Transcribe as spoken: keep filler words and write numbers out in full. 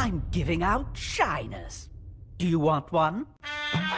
I'm giving out shiners. Do you want one?